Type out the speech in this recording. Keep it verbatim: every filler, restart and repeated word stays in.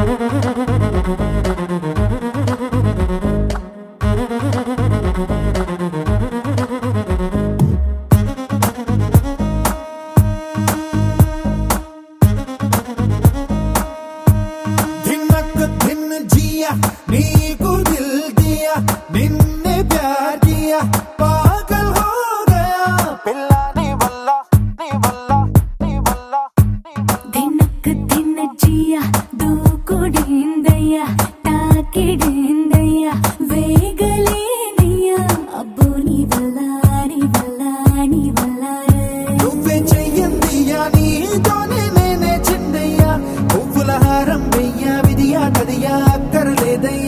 नीको दिल दिया निन्ने प्यार किया पागल हो गया पिल्ला नी बल्ला नी बल्ला नी बल्ला दिनक दिन जिया दूको डेंदया ताके डेंदया वेगले दिया अब्बू नी बल्ला नी बल्ला नी बल्ला నువ్వే చెయ్యందియా నీతోనే నేనే చిన్నయ్యా పువ్వుల హారం వెయ్యా విధియా కదియా అక్కర్లేదయ్యా